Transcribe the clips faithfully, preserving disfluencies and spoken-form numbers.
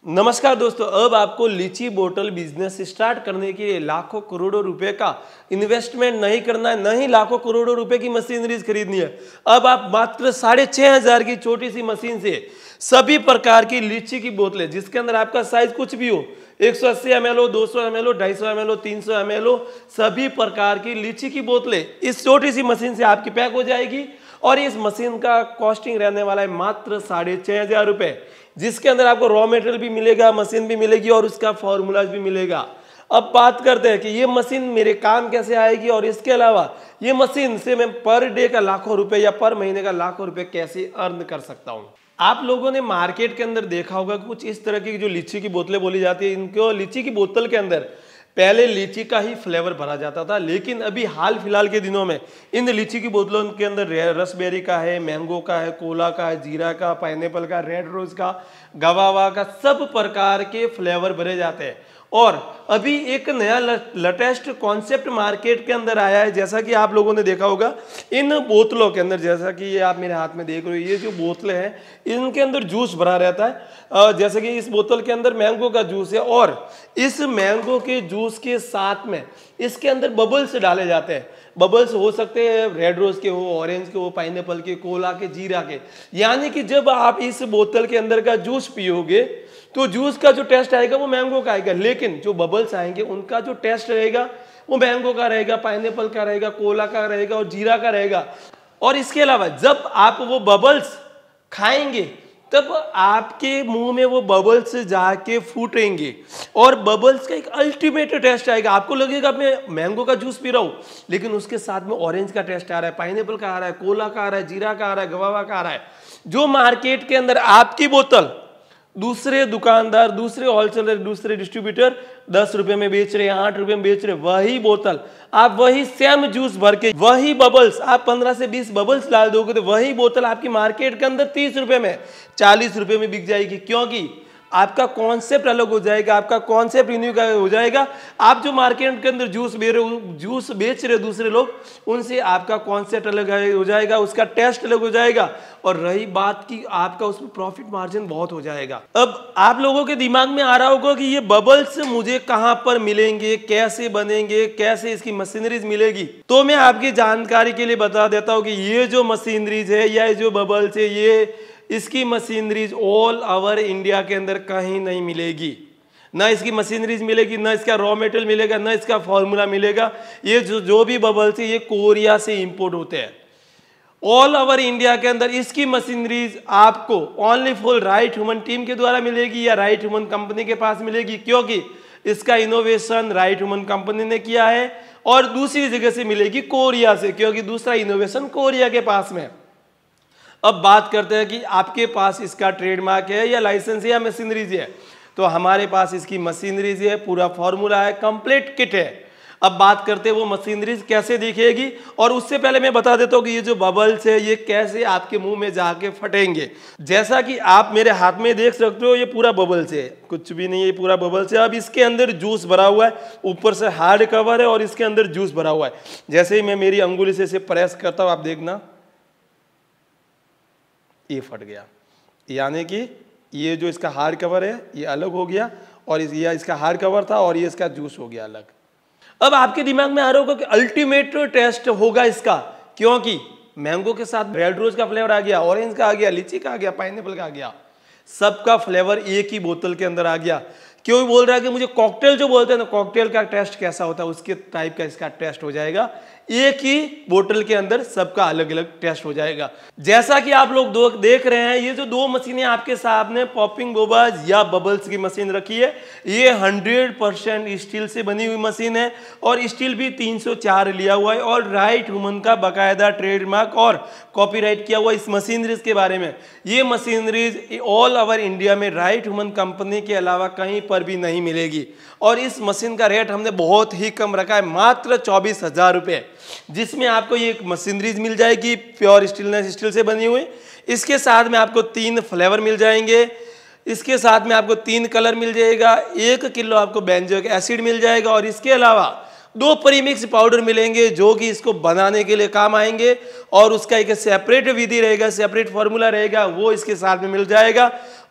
नमस्कार दोस्तों, अब आपको लीची बोतल बिजनेस स्टार्ट करने के लिए लाखों करोड़ों रुपए का इन्वेस्टमेंट नहीं करना है, नहीं लाखों करोड़ों रुपए की मशीनरीज खरीदनी है। अब आप मात्र साढ़े छह हजार की छोटी सी मशीन से सभी प्रकार की लीची की बोतलें, जिसके अंदर आपका साइज कुछ भी हो, एक सौ अस्सी एम एल हो, दो सौ एम एल हो, ढाई सौ एम एल हो, तीन सौ एम एल हो, सभी प्रकार की लीची की बोतलें इस छोटी सी मशीन से आपकी पैक हो जाएगी। और इस मशीन का कॉस्टिंग रहने वाला है मात्र साढ़े छह हजार रुपए, जिसके अंदर आपको रॉ मटेरियल भी मिलेगा, मशीन भी मिलेगी और उसका फॉर्मूला भी मिलेगा। अब बात करते हैं कि ये मशीन मेरे काम कैसे आएगी और इसके अलावा ये मशीन से मैं पर डे का लाखों रुपए या पर महीने का लाखों रुपए कैसे अर्न कर सकता हूँ। आप लोगों ने मार्केट के अंदर देखा होगा कुछ इस तरह की जो लीची की बोतलें बोली जाती है, इनको लीची की बोतल के अंदर पहले लीची का ही फ्लेवर भरा जाता था, लेकिन अभी हाल फिलहाल के दिनों में इन लीची की बोतलों के अंदर रसबेरी का है, मैंगो का है, कोला का है, जीरा का, पाइनएप्पल का, रेड रोज का, गवावा का, सब प्रकार के फ्लेवर भरे जाते हैं। और अभी एक नया लेटेस्ट कॉन्सेप्ट मार्केट के अंदर आया है, जैसा कि आप लोगों ने देखा होगा इन बोतलों के अंदर, जैसा कि ये आप मेरे हाथ में देख रहे हो, ये जो बोतलें हैं इनके अंदर जूस भरा रहता है। जैसे कि इस बोतल के अंदर मैंगो का जूस है और इस मैंगो के जूस के साथ में इसके अंदर बबल्स डाले जाते हैं। बबल्स हो सकते हैं रेड रोज के हो, ऑरेंज के हो, पाइनएप्पल के, कोला के, जीरा के। यानी कि जब आप इस बोतल के अंदर का जूस पियोगे तो जूस का जो टेस्ट आएगा वो मैंगो का आएगा, लेकिन जो बबल्स आएंगे उनका जो टेस्ट रहेगा वो मैंगो का रहेगा, पाइनएप्पल का रहेगा, कोला का रहेगा और जीरा का रहेगा। और इसके अलावा जब आप वो बबल्स खाएंगे तब आपके मुंह में वो बबल्स जाके फूटेंगे और बबल्स का एक अल्टीमेट टेस्ट आएगा। आपको लगेगा मैं मैंगो का जूस पी रहा हूँ, लेकिन उसके साथ में ऑरेंज का टेस्ट आ रहा है, पाइनएप्पल का आ रहा है, कोला का आ रहा है, जीरा का आ रहा है, गवावा का आ रहा है। जो मार्केट के अंदर आपकी बोतल दूसरे दुकानदार, दूसरे होलसेलर, दूसरे डिस्ट्रीब्यूटर दस रुपए में बेच रहे हैं, आठ रुपए में बेच रहे हैं, वही बोतल आप वही सेम जूस भर के, वही बबल्स आप पंद्रह से बीस बबल्स डाल दोगे तो वही बोतल आपकी मार्केट के अंदर तीस रुपए में, चालीस रुपए में बिक जाएगी। क्योंकि आपका कॉन्सेप्ट अलग हो जाएगा, आपका कॉन्सेप्ट रिन्यू का हो जाएगा। आप जो मार्केट के अंदर जूस बेच रहे हो, जूस बेच रहे हो दूसरे लोग, उनसे आपका कॉन्सेप्ट अलग हो जाएगा, उसका टेस्ट अलग हो जाएगा और रही बात की आपका उसमें प्रॉफिट मार्जिन बहुत हो जाएगा। अब आप लोगों के दिमाग में आ रहा होगा कि ये बबल्स मुझे कहां पर मिलेंगे, कैसे बनेंगे, कैसे इसकी मशीनरीज मिलेगी। तो मैं आपकी जानकारी के लिए बता देता हूं कि ये जो मशीनरीज है या जो बबल्स है, ये इसकी मशीनरीज ऑल ओवर इंडिया के अंदर कहीं नहीं मिलेगी। ना इसकी मशीनरीज मिलेगी, ना इसका रॉ मटेरियल मिलेगा, ना इसका फॉर्मूला मिलेगा। ये जो जो भी बबल्स है ये कोरिया से इंपोर्ट होते हैं। ऑल ओवर इंडिया के अंदर इसकी मशीनरीज आपको only for right human team के द्वारा मिलेगी या राइट ह्यूमन कंपनी के पास मिलेगी, क्योंकि इसका इनोवेशन राइट ह्यूमन कंपनी ने किया है। और दूसरी जगह से मिलेगी कोरिया से, क्योंकि दूसरा इनोवेशन कोरिया के पास में। अब बात करते हैं कि आपके पास इसका ट्रेडमार्क है या लाइसेंस है या मशीनरीज है। तो हमारे पास इसकी मशीनरीज है, पूरा फॉर्मूला है, कंप्लीट किट है। अब बात करते हैं वो मशीनरीज कैसे दिखेगी, और उससे पहले मैं बता देता हूँ कि ये जो बबल्स है ये कैसे आपके मुंह में जाके फटेंगे। जैसा कि आप मेरे हाथ में देख सकते हो, ये पूरा बबल्स है, कुछ भी नहीं है, ये पूरा बबल्स है। अब इसके अंदर जूस भरा हुआ है, ऊपर से हार्ड कवर है और इसके अंदर जूस भरा हुआ है। जैसे ही मैं मेरी अंगुली से इसे प्रेस करता हूँ, आप देखना ये फट गया। यानी कि ये जो इसका हार्ड कवर है ये अलग हो गया और इस, ये इसका हार्ड कवर था और ये इसका जूस हो गया अलग। अब आपके दिमाग में आ रहा होगा कि अल्टीमेट टेस्ट होगा इसका, क्योंकि मैंगो के साथ रेड रोज का फ्लेवर आ गया, ऑरेंज का आ गया, लीची का आ गया, पाइनएप्पल का आ गया, सबका फ्लेवर एक ही बोतल के अंदर आ गया। क्यों बोल रहा है कि मुझे कॉकटेल जो बोलते हैं ना, कॉकटेल का टेस्ट कैसा होता है उसके टाइप का इसका टेस्ट हो जाएगा। एक ही बोतल के अंदर सबका अलग अलग टेस्ट हो जाएगा। जैसा कि आप लोग दो देख रहे हैं, ये जो दो मशीनें आपके सामने पॉपिंग बोबाज या बबल्स की मशीन रखी है, ये हंड्रेड परसेंट स्टील से बनी हुई मशीन है और स्टील भी तीन सौ चार लिया हुआ है और राइट ह्यूमन का बाकायदा ट्रेडमार्क और कॉपीराइट किया हुआ इस मशीनरीज के बारे में। ये मशीनरीज ऑल ओवर इंडिया में राइट ह्यूमन कंपनी के अलावा कहीं पर भी नहीं मिलेगी। और इस मशीन का रेट हमने बहुत ही कम रखा है, मात्र चौबीस हजार रुपये, जिसमें आपको ये मशीनरीज मिल जाएगी प्योर स्टीलनेस स्टील से बनी हुई। इसके साथ में आपको तीन फ्लेवर मिल जाएंगे, इसके साथ में आपको तीन कलर मिल जाएगा, एक किलो आपको बेंजोइक एसिड मिल जाएगा और इसके अलावा दो प्रीमिक्स पाउडर मिलेंगे जो कि इसको बनाने के लिए काम आएंगे और उसका एक सेपरेट विधि रहेगा, सेपरेट फॉर्मूला रहेगा, वो इसके साथ में मिल जाएगा।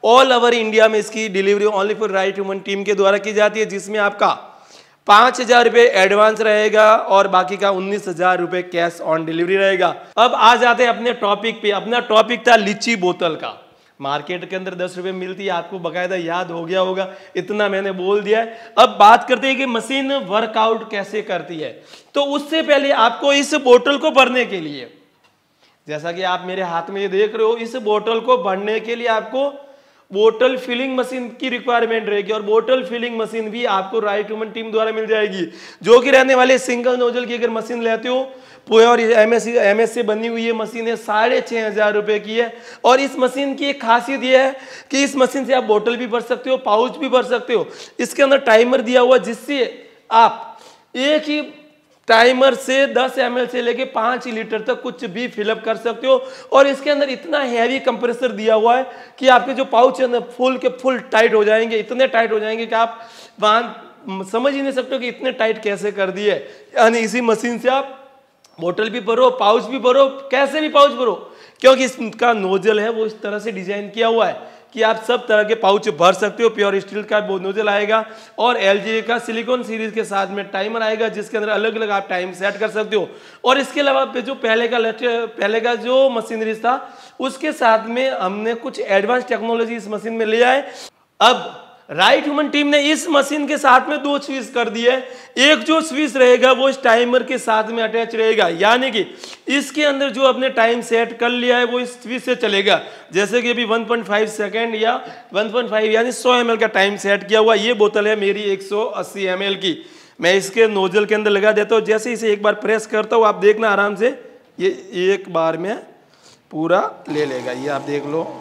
ऑल ओवर इंडिया में इसकी delivery only for right human team के द्वारा की जाती है, जिसमें आपका पांच हजार रुपये एडवांस रहेगा और बाकी का उन्नीस हजार रुपये कैश ऑन डिलीवरी रहेगा। अब आ जाते हैं अपने टॉपिक पे। अपना टॉपिक था लीची बोतल का। मार्केट के अंदर दस रुपए मिलती है, आपको बकायदा याद हो गया होगा, इतना मैंने बोल दिया है। अब बात करते हैं कि मशीन वर्कआउट कैसे करती है। तो उससे पहले आपको इस बोतल को भरने के लिए, जैसा कि आप मेरे हाथ में ये देख रहे हो, इस बोतल को भरने के लिए आपको बोतल फिलिंग मशीन की रिक्वायरमेंट रहेगी। और बोतल फिलिंग मशीन भी आपको राइट ह्यूमन टीम द्वारा मिल जाएगी, जो कि रहने वाले सिंगल नोजल की अगर मशीन लेते हो और एम एस एम एस से बनी हुई ये मशीन है, साढ़े छः हजार रुपये की है। और इस मशीन की एक खासियत ये है कि इस मशीन से आप बोतल भी भर सकते हो, पाउच भी भर सकते हो। इसके अंदर टाइमर दिया हुआ, जिससे आप एक ही टाइमर से दस एम एल से लेके पाँच लीटर तक कुछ भी फिलअप कर सकते हो। और इसके अंदर इतना हैवी कंप्रेसर दिया हुआ है कि आपके जो पाउच है ना फुल के फुल टाइट हो जाएंगे, इतने टाइट हो जाएंगे कि आप वहाँ समझ ही नहीं सकते हो कि इतने टाइट कैसे कर दिए। यानी इसी मशीन से आप बोतल भी भरो, पाउच भी भरो, कैसे भी पाउच भरो, क्योंकि इसका नोजल है वो इस तरह से डिजाइन किया हुआ है कि आप सब तरह के पाउच भर सकते हो। प्योर स्टील का वो नोजल आएगा और एलजी का सिलिकॉन सीरीज के साथ में टाइमर आएगा, जिसके अंदर अलग अलग आप टाइम सेट कर सकते हो। और इसके अलावा जो पहले का पहले का जो मशीनरी था, उसके साथ में हमने कुछ एडवांस टेक्नोलॉजी इस मशीन में लिया है। अब राइट ह्यूमन टीम ने इस मशीन के साथ में दो स्विच कर दिए। एक जो स्विच रहेगा वो इस टाइमर के साथ में अटैच रहेगा, यानी कि इसके अंदर जो अपने टाइम सेट कर लिया है वो इस स्विच से चलेगा। जैसे कि अभी वन पॉइंट फाइव सेकंड या वन पॉइंट फाइव यानी सौ एम एल का टाइम सेट किया हुआ। ये बोतल है मेरी एक सौ अस्सी एम एल की। मैं इसके नोजल के अंदर लगा देता हूँ। जैसे इसे एक बार प्रेस करता हूँ, आप देखना आराम से ये एक बार में पूरा ले लेगा। ये आप देख लो,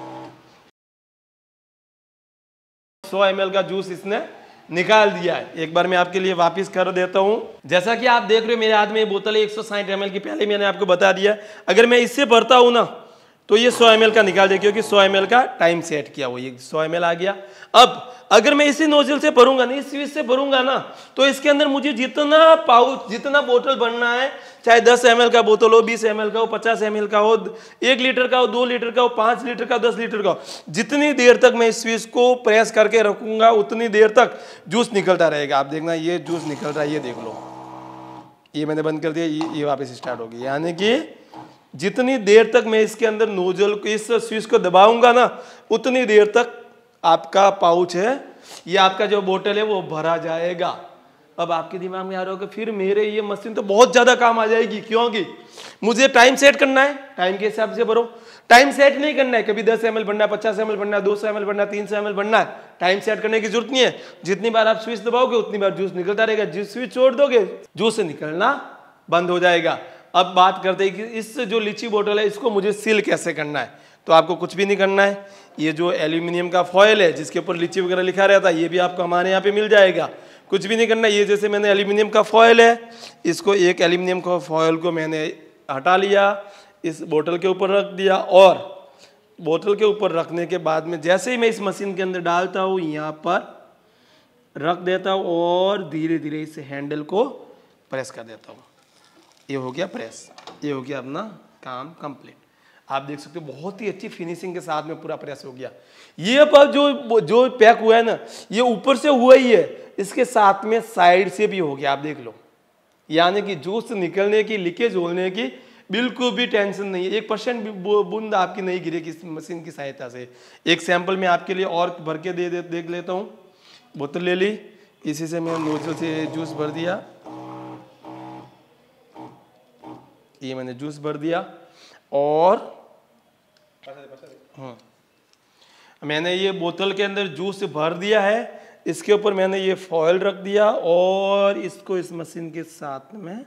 सौ एम एल का जूस इसने निकाल दिया है। एक बार मैं आपके लिए वापस कर देता हूं। जैसा कि आप देख रहे हो मेरे हाथ में ये बोतल है एक सौ साठ एम एल की, पहले मैंने आपको बता दिया। अगर मैं इससे भरता हूं ना तो ये सौ एम एल का निकाल दे, क्योंकि सौ एम एल का टाइम सेट किया हुआ, ये सौ एम एल आ गया। अब अगर मैं इसी नोजल से भरूंगा ना, इस स्विच से भरूंगा ना, तो इसके अंदर मुझे जितना पाउच जितना बोतल भरना है, चाहे दस एम एल का बोतल हो, बीस एम एल का हो, पचास एम एल का हो, एक लीटर का हो, दो लीटर का हो, पाँच लीटर का, दस लीटर का हो, जितनी देर तक मैं इस स्विच को प्रेस करके रखूंगा उतनी देर तक जूस निकलता रहेगा। आप देखना ये जूस निकल रहा है, ये देख लो, ये मैंने बंद कर दिया, ये, ये वापस स्टार्ट हो गई। यानी कि जितनी देर तक मैं इसके अंदर नोजल को इस स्विच को दबाऊंगा ना, उतनी देर तक आपका पाउच है, ये आपका जो बोतल है वो भरा जाएगा। अब आपके दिमाग में आ रहा होगा फिर मेरे ये मशीन तो बहुत ज्यादा काम आ जाएगी, क्योंकि मुझे टाइम सेट करना है, टाइम के हिसाब से भरो। टाइम सेट नहीं करना है, कभी दस एम एल बनना है, पचास एम एल बनना है, दो सौ एम एल बनना है, तीन सौ एम एल बनना है, टाइम सेट करने की जरूरत नहीं है। जितनी बार आप स्विच दबाओगे उतनी बार जूस निकलता रहेगा। जिस स्विच छोड़ दोगे जूस निकलना बंद हो जाएगा। अब बात करते हैं कि इस जो लीची बोतल है इसको मुझे सील कैसे करना है। तो आपको कुछ भी नहीं करना है, ये जो एल्यूमिनियम का फॉयल है जिसके ऊपर लीची वगैरह लिखा रहता है, ये भी आपको हमारे यहाँ पे मिल जाएगा। कुछ भी नहीं करना, ये जैसे मैंने एल्यूमिनियम का फॉयल है, इसको एक एल्यूमिनियम का फॉयल को मैंने हटा लिया, इस बोतल के ऊपर रख दिया। और बोतल के ऊपर रखने के बाद में जैसे ही मैं इस मशीन के अंदर डालता हूँ, यहाँ पर रख देता हूँ और धीरे धीरे इस हैंडल को प्रेस कर देता हूँ। ये हो गया प्रेस, ये हो गया अपना काम कंप्लीट। आप देख सकते हो बहुत ही अच्छी फिनिशिंग के साथ में पूरा प्रेस हो गया। ये पर जो जो पैक हुआ है ना, ये ऊपर से हुआ ही है, इसके साथ में साइड से भी हो गया। आप देख लो, यानी कि जूस निकलने की, लीकेज होने की बिल्कुल भी टेंशन नहीं है। एक परसेंट भी बूंद आपकी नहीं गिरेगी इस मशीन की सहायता से। एक सैंपल मैं आपके लिए और भर के दे, दे देख लेता हूँ। बोतल ले ली, इसी से मैं नोजल से जूस भर दिया, ये मैंने जूस भर दिया। और हाँ, मैंने ये बोतल के अंदर जूस भर दिया है, इसके ऊपर मैंने ये फॉयल रख दिया और इसको इस मशीन के साथ में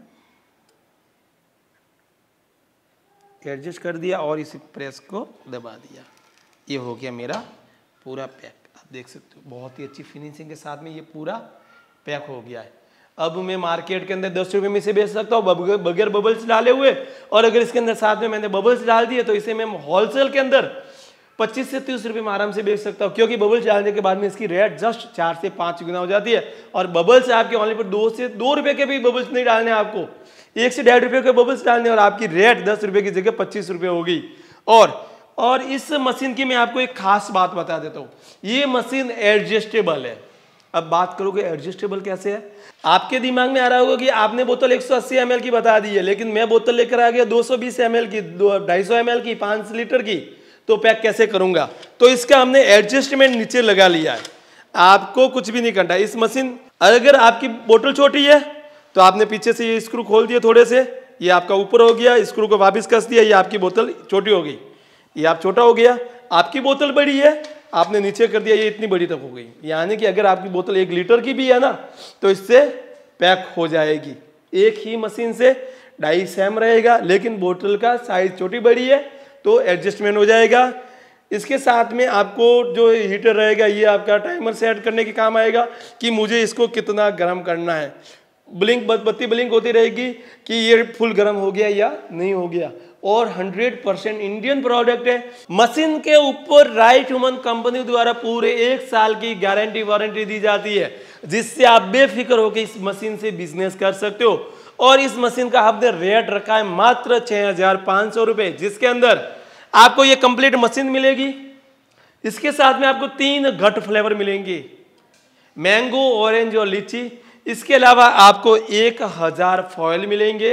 एडजस्ट कर दिया और इस प्रेस को दबा दिया। ये हो गया मेरा पूरा पैक। आप देख सकते हो बहुत ही अच्छी फिनिशिंग के साथ में ये पूरा पैक हो गया है। अब मैं मार्केट के अंदर दस रुपये में से बेच सकता हूँ बगैर बबल्स डाले हुए, और अगर इसके अंदर साथ में मैंने बबल्स डाल दिए तो इसे मैं होलसेल के अंदर पच्चीस से तीस रुपये में आराम से बेच सकता हूँ, क्योंकि बबल्स डालने के बाद में इसकी रेट जस्ट चार से पाँच गुना हो जाती है। और बबल्स आपके ऑनली पर दो से दो रुपये के भी बबल्स नहीं डालने, आपको एक से डेढ़ रुपये के बबल्स डालने और आपकी रेट दस रुपये की जगह पच्चीस रुपये होगी। और और इस मशीन की मैं आपको एक खास बात बता देता हूँ, ये मशीन एडजस्टेबल है। अब बात करोगे एडजस्टेबल कैसे है, आपके दिमाग में आ रहा होगा कि आपने बोतल एक सौ अस्सी एम एल की बता दी है, लेकिन मैं बोतल लेकर आ गया दो सौ बीस एम एल की, ढाई सौ एम एल की, पाँच लीटर की, तो पैक कैसे करूंगा। तो इसका हमने एडजस्टमेंट नीचे लगा लिया है, आपको कुछ भी नहीं करना। इस मशीन अगर आपकी बोतल छोटी है तो आपने पीछे से ये स्क्रू खोल दिए थोड़े से, ये आपका ऊपर हो गया, स्क्रू को वापस कस दिया, ये आपकी बोतल छोटी हो गई, ये आप छोटा हो गया। आपकी बोतल बड़ी है, आपने नीचे कर दिया, ये इतनी बड़ी तक हो गई। यानी कि अगर आपकी बोतल एक लीटर की भी है ना तो इससे पैक हो जाएगी। एक ही मशीन से डाई सेम रहेगा, लेकिन बोतल का साइज छोटी बड़ी है तो एडजस्टमेंट हो जाएगा। इसके साथ में आपको जो हीटर रहेगा, ये आपका टाइमर सेट करने के काम आएगा कि मुझे इसको कितना गर्म करना है। ब्लिंक बत्ती ब्लिंक होती रहेगी कि ये फुल गर्म हो गया या नहीं हो गया। और हंड्रेड परसेंट इंडियन प्रोडक्ट है। मशीन के ऊपर राइट ह्यूमन कंपनी द्वारा पूरे एक साल की गारंटी वारंटी दी जाती है, जिससे आप बेफिक्र होकर इस मशीन से बिजनेस कर सकते हो। और इस मशीन का हमने रेट रखा है मात्र छह हजार पाँच सौ रुपये, जिसके अंदर आपको ये कंप्लीट मशीन मिलेगी। इसके साथ में आपको तीन घट फ्लेवर मिलेंगे, मैंगो, ऑरेंज और लीची। इसके अलावा आपको एक हजार फॉयल मिलेंगे,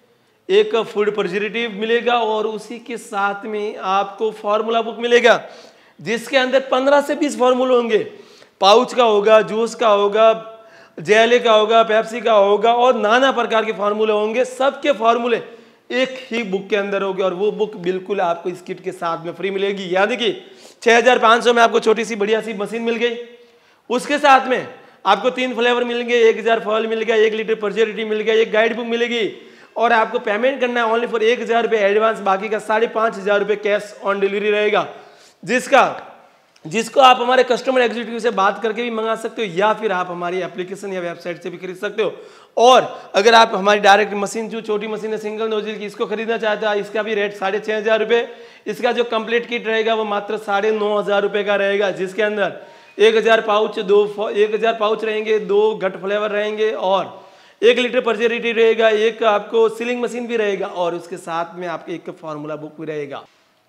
एक फूड प्रिजर्वेटिव मिलेगा और उसी के साथ में आपको फार्मूला बुक मिलेगा, जिसके अंदर पंद्रह से बीस फार्मूले होंगे। पाउच का होगा, जूस का होगा, जेले का होगा, पेप्सी का होगा और नाना प्रकार के फार्मूले होंगे। सबके फार्मूले एक ही बुक के अंदर होगी और वो बुक बिल्कुल आपको इस किट के साथ में फ्री मिलेगी। यानी कि छह हजार पाँच सौ में आपको छोटी सी बढ़िया सी मशीन मिल गई। उसके साथ में आपको तीन फ्लेवर मिलेंगे, एक हजार फॉल मिल गया, एक लीटर प्रिजर्वेटिव मिल गया, एक गाइड बुक मिलेगी। और आपको पेमेंट करना है ओनली फॉर एक हजार रुपये एडवांस, बाकी का साढ़े पाँच हजार रुपये कैश ऑन डिलीवरी रहेगा, जिसका जिसको आप हमारे कस्टमर एग्जीक्यूटिव से बात करके भी मंगा सकते हो या फिर आप हमारी एप्लीकेशन या वेबसाइट से भी खरीद सकते हो। और अगर आप हमारी डायरेक्ट मशीन, जो छोटी मशीन है सिंगल नोजल की, इसको खरीदना चाहते हो, इसका भी रेट साढ़े छः हज़ार रुपये। इसका जो कंप्लीट किट रहेगा वो मात्र साढ़े नौ हज़ार रुपये का रहेगा, जिसके अंदर एक हज़ार पाउच दो एक हज़ार पाउच रहेंगे, दो घट फ्लेवर रहेंगे और एक लीटर प्रिजर्वेटिव रहेगा, एक आपको सीलिंग मशीन भी रहेगा और उसके साथ में आपके एक फार्मूला बुक भी रहेगा।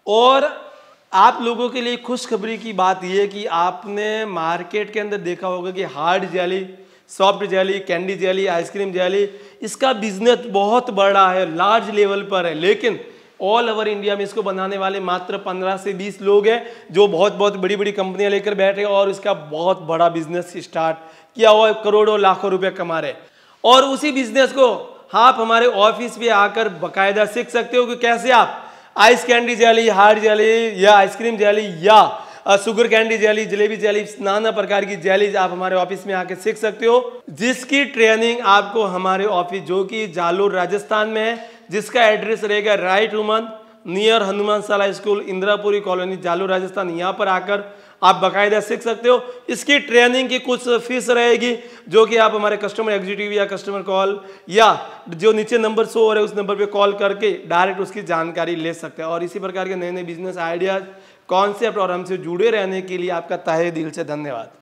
और आप लोगों के लिए खुशखबरी की बात यह है कि आपने मार्केट के अंदर देखा होगा कि hard jelly, soft jelly, candy jelly, ice cream jelly, इसका बिजनेस बहुत बड़ा है, लार्ज लेवल पर है, लेकिन ऑल ओवर इंडिया में इसको बनाने वाले मात्र पंद्रह से बीस लोग हैं, जो बहुत बहुत बड़ी बड़ी कंपनियां लेकर बैठे और इसका बहुत बड़ा बिजनेस स्टार्ट किया हुआ है, करोड़ों लाखों रुपए कमा रहे। और उसी बिजनेस को आप हमारे ऑफिस पे आकर बकायदा सीख सकते हो कि कैसे आप ice candy jelly, hard jelly या आइसक्रीम जेली या sugar candy jelly, jalebi jelly, नाना प्रकार की जेलीज आप हमारे ऑफिस में आके सीख सकते हो, जिसकी ट्रेनिंग आपको हमारे ऑफिस जो कि जालोर राजस्थान में है, जिसका एड्रेस रहेगा right human near Hanuman Shala school, Indirapuri colony, Jalore Rajasthan. यहाँ पर आकर आप बकायदा सीख सकते हो। इसकी ट्रेनिंग की कुछ फीस रहेगी, जो कि आप हमारे कस्टमर एग्जीक्यूटिव या कस्टमर कॉल या जो नीचे नंबर शो हो रहा है उस नंबर पे कॉल करके डायरेक्ट उसकी जानकारी ले सकते हैं। और इसी प्रकार के नए नए बिजनेस आइडियाज, कॉन्सेप्ट और हमसे जुड़े रहने के लिए आपका तहे दिल से धन्यवाद।